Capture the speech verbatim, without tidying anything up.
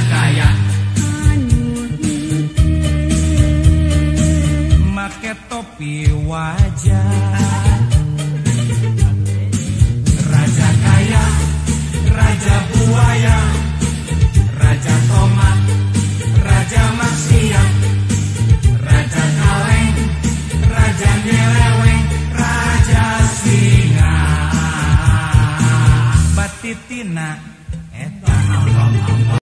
kaya anu make topi wajah. Raja kaya, raja buaya, raja tomat, raja maksiat, raja kaleng, raja nyeleweng, raja singa. Batitina eta